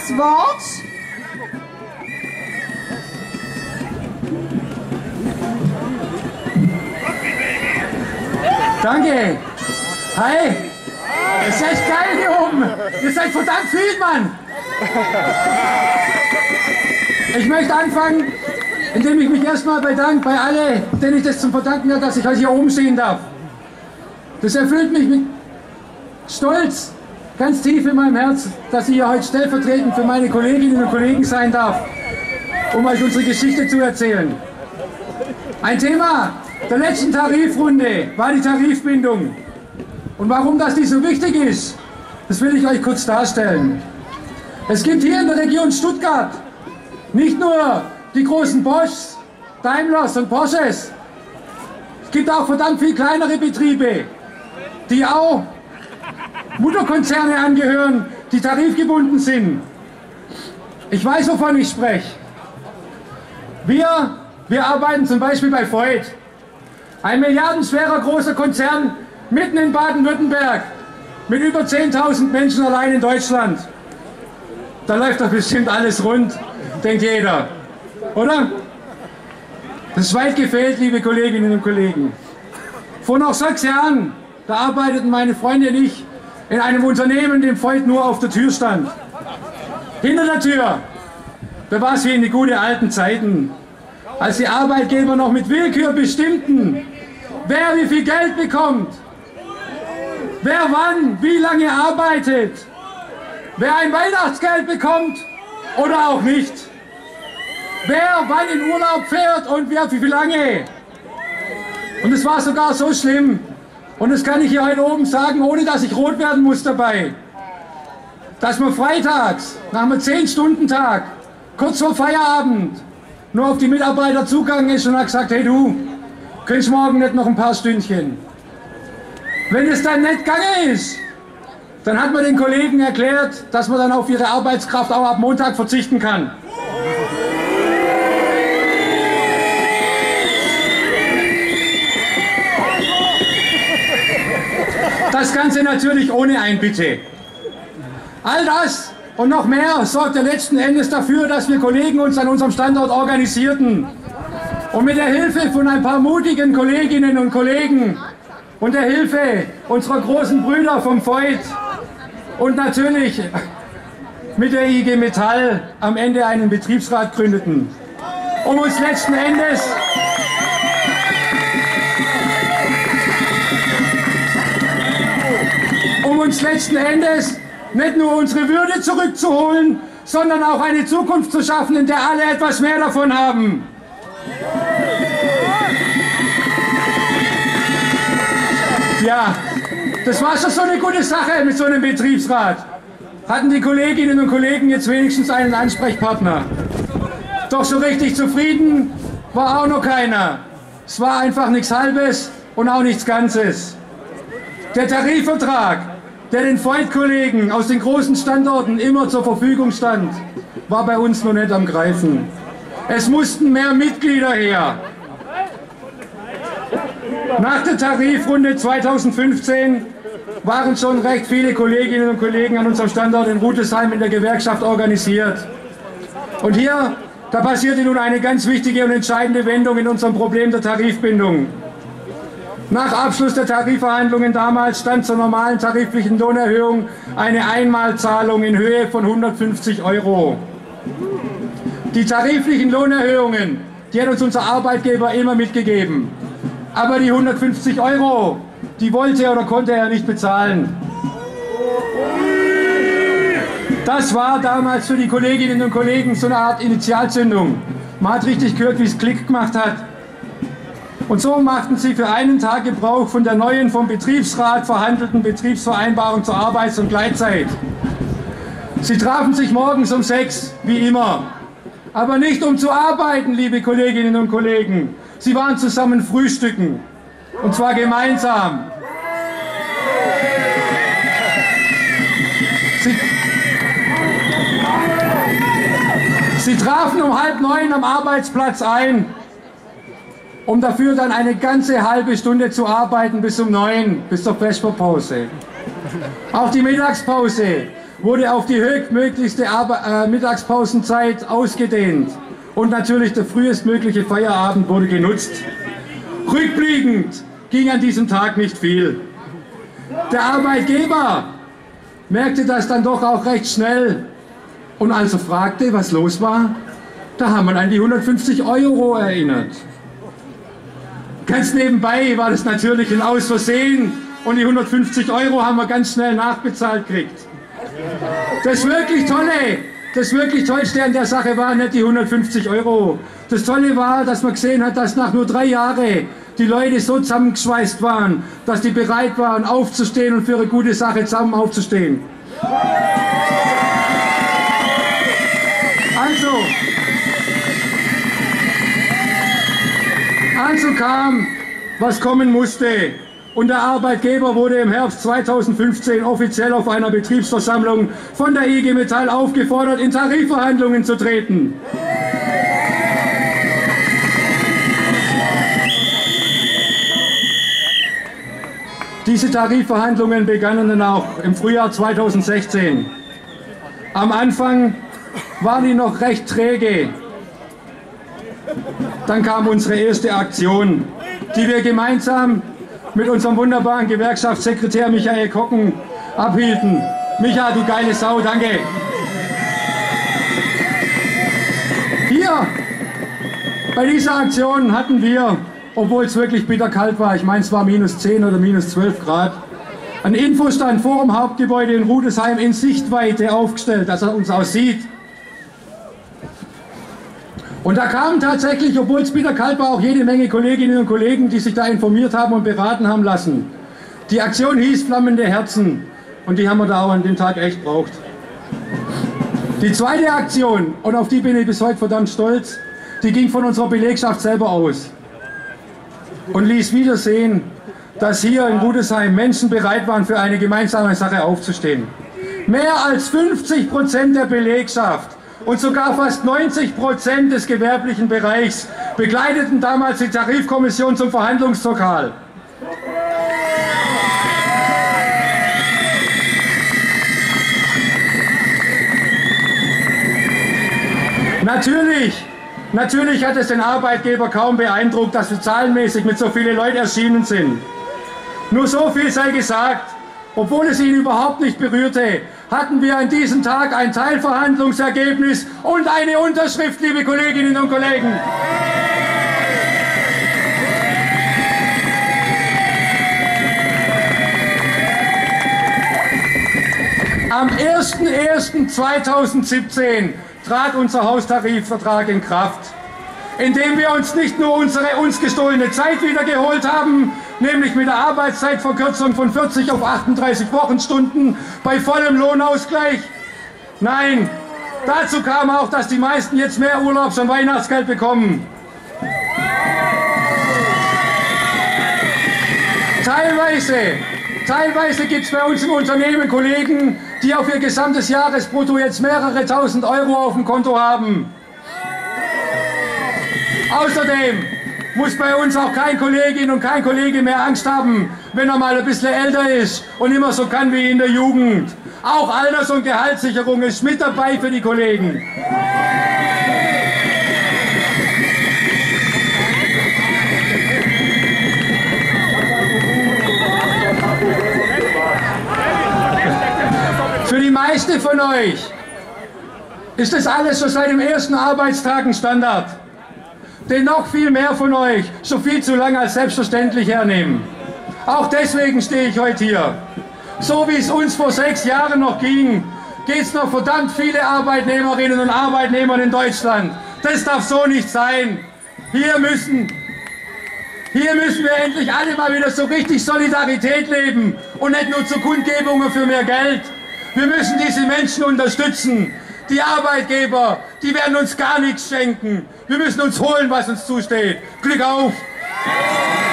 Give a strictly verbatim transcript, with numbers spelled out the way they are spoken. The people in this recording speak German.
das Wort. Danke. Hi. Es ist echt geil hier oben. Ihr seid verdammt viel, Mann. Ich möchte anfangen, indem ich mich erstmal bedanke bei allen, denen ich das zum Verdanken habe, dass ich heute hier oben stehen darf. Das erfüllt mich mit Stolz, ganz tief in meinem Herz, dass ich hier heute stellvertretend für meine Kolleginnen und Kollegen sein darf, um euch unsere Geschichte zu erzählen. Ein Thema der letzten Tarifrunde war die Tarifbindung. Und warum das nicht so wichtig ist, das will ich euch kurz darstellen. Es gibt hier in der Region Stuttgart nicht nur die großen Boschs, Daimlers und Porsches, es gibt auch verdammt viel kleinere Betriebe, die auch Mutterkonzerne angehören, die tarifgebunden sind. Ich weiß, wovon ich spreche. Wir, wir arbeiten zum Beispiel bei Voith, ein milliardenschwerer großer Konzern mitten in Baden-Württemberg mit über zehntausend Menschen allein in Deutschland. Da läuft doch bestimmt alles rund, denkt jeder, oder? Das ist weit gefehlt, liebe Kolleginnen und Kollegen. Vor noch sechs Jahren, da arbeiteten meine Freunde und ich in einem Unternehmen, dem Voith nur auf der Tür stand. Hinter der Tür, da war es wie in die guten alten Zeiten, als die Arbeitgeber noch mit Willkür bestimmten, wer wie viel Geld bekommt, wer wann, wie lange arbeitet, wer ein Weihnachtsgeld bekommt oder auch nicht, wer wann in Urlaub fährt und wer wie lange. Und es war sogar so schlimm, und das kann ich hier heute oben sagen, ohne dass ich rot werden muss dabei, dass man freitags nach einem zehn-Stunden-Tag, kurz vor Feierabend, nur auf die Mitarbeiter zugegangen ist und hat gesagt, hey du, könntest morgen nicht noch ein paar Stündchen? Wenn es dann nicht gegangen ist, dann hat man den Kollegen erklärt, dass man dann auf ihre Arbeitskraft auch ab Montag verzichten kann. Das Ganze natürlich ohne Einbitte. All das und noch mehr sorgte letzten Endes dafür, dass wir Kollegen uns an unserem Standort organisierten. Und mit der Hilfe von ein paar mutigen Kolleginnen und Kollegen und der Hilfe unserer großen Brüder vom Voith und natürlich mit der I G Metall am Ende einen Betriebsrat gründeten, um uns letzten Endes um uns letzten Endes nicht nur unsere Würde zurückzuholen, sondern auch eine Zukunft zu schaffen, in der alle etwas mehr davon haben. Ja, das war schon so eine gute Sache mit so einem Betriebsrat. Hatten die Kolleginnen und Kollegen jetzt wenigstens einen Ansprechpartner. Doch so richtig zufrieden war auch noch keiner. Es war einfach nichts Halbes und auch nichts Ganzes. Der Tarifvertrag, der den Voith-Kollegen aus den großen Standorten immer zur Verfügung stand, war bei uns noch nicht am Greifen. Es mussten mehr Mitglieder her. Nach der Tarifrunde zweitausendfünfzehn waren schon recht viele Kolleginnen und Kollegen an unserem Standort in Rüdesheim in der Gewerkschaft organisiert. Und hier, da passierte nun eine ganz wichtige und entscheidende Wendung in unserem Problem der Tarifbindung. Nach Abschluss der Tarifverhandlungen damals stand zur normalen tariflichen Lohnerhöhung eine Einmalzahlung in Höhe von hundertfünfzig Euro. Die tariflichen Lohnerhöhungen, die hat uns unser Arbeitgeber immer mitgegeben. Aber die hundertfünfzig Euro, die wollte oder konnte er nicht bezahlen. Das war damals für die Kolleginnen und Kollegen so eine Art Initialzündung. Man hat richtig gehört, wie es Klick gemacht hat. Und so machten sie für einen Tag Gebrauch von der neuen vom Betriebsrat verhandelten Betriebsvereinbarung zur Arbeits- und Gleitzeit. Sie trafen sich morgens um sechs, wie immer. Aber nicht um zu arbeiten, liebe Kolleginnen und Kollegen. Sie waren zusammen frühstücken. Und zwar gemeinsam. Sie, sie trafen um halb neun am Arbeitsplatz ein, um dafür dann eine ganze halbe Stunde zu arbeiten bis um neun, bis zur Vesperpause. Auch die Mittagspause wurde auf die höchstmöglichste Arbe äh, Mittagspausenzeit ausgedehnt. Und natürlich der frühestmögliche Feierabend wurde genutzt. Rückblickend ging an diesem Tag nicht viel. Der Arbeitgeber merkte das dann doch auch recht schnell. Und als er fragte, was los war, da haben wir an die hundertfünfzig Euro erinnert. Ganz nebenbei war das natürlich ein Ausversehen und die hundertfünfzig Euro haben wir ganz schnell nachbezahlt gekriegt. Das wirklich Tolle, das wirklich Tollste an der Sache war nicht die hundertfünfzig Euro. Das Tolle war, dass man gesehen hat, dass nach nur drei Jahren die Leute so zusammengeschweißt waren, dass die bereit waren, aufzustehen und für eine gute Sache zusammen aufzustehen. Also, also kam, was kommen musste. Und der Arbeitgeber wurde im Herbst zweitausendfünfzehn offiziell auf einer Betriebsversammlung von der I G Metall aufgefordert, in Tarifverhandlungen zu treten. Diese Tarifverhandlungen begannen dann auch im Frühjahr zweitausendsechzehn. Am Anfang waren die noch recht träge. Dann kam unsere erste Aktion, die wir gemeinsam mit unserem wunderbaren Gewerkschaftssekretär Michael Kocken abhielten. Micha, du geile Sau, danke. Hier, bei dieser Aktion hatten wir, obwohl es wirklich bitterkalt war, ich meine es war minus zehn oder minus zwölf Grad, einen Infostand vor dem Hauptgebäude in Rudesheim in Sichtweite aufgestellt, dass er uns auch sieht. Und da kamen tatsächlich, obwohl es bitterkalt war, auch jede Menge Kolleginnen und Kollegen, die sich da informiert haben und beraten haben lassen. Die Aktion hieß Flammende Herzen und die haben wir da auch an dem Tag echt braucht. Die zweite Aktion, und auf die bin ich bis heute verdammt stolz, die ging von unserer Belegschaft selber aus und ließ wieder sehen, dass hier in Rudesheim Menschen bereit waren, für eine gemeinsame Sache aufzustehen. Mehr als fünfzig Prozent der Belegschaft und sogar fast neunzig Prozent des gewerblichen Bereichs begleiteten damals die Tarifkommission zum Verhandlungslokal. Natürlich, natürlich hat es den Arbeitgeber kaum beeindruckt, dass wir zahlenmäßig mit so vielen Leuten erschienen sind. Nur so viel sei gesagt, obwohl es ihn überhaupt nicht berührte, hatten wir an diesem Tag ein Teilverhandlungsergebnis und eine Unterschrift, liebe Kolleginnen und Kollegen. Am ersten ersten zweitausendsiebzehn trat unser Haustarifvertrag in Kraft, indem wir uns nicht nur unsere uns gestohlene Zeit wiedergeholt haben, nämlich mit der Arbeitszeitverkürzung von vierzig auf achtunddreißig Wochenstunden bei vollem Lohnausgleich. Nein, dazu kam auch, dass die meisten jetzt mehr Urlaubs- und Weihnachtsgeld bekommen. Teilweise, teilweise gibt es bei uns im Unternehmen Kollegen, die auf ihr gesamtes Jahresbrutto jetzt mehrere tausend Euro auf dem Konto haben. Außerdem muss bei uns auch kein Kollegin und kein Kollege mehr Angst haben, wenn er mal ein bisschen älter ist und immer so kann wie in der Jugend. Auch Alters- und Gehaltssicherung ist mit dabei für die Kollegen. Für die meisten von euch ist das alles schon seit dem ersten Arbeitstag ein Standard, den noch viel mehr von euch schon viel zu lange als selbstverständlich hernehmen. Auch deswegen stehe ich heute hier. So wie es uns vor sechs Jahren noch ging, geht es noch verdammt viele Arbeitnehmerinnen und Arbeitnehmer in Deutschland. Das darf so nicht sein. Hier müssen, hier müssen wir endlich alle mal wieder so richtig Solidarität leben und nicht nur zu Kundgebungen für mehr Geld. Wir müssen diese Menschen unterstützen. Die Arbeitgeber, die werden uns gar nichts schenken. Wir müssen uns holen, was uns zusteht. Glück auf!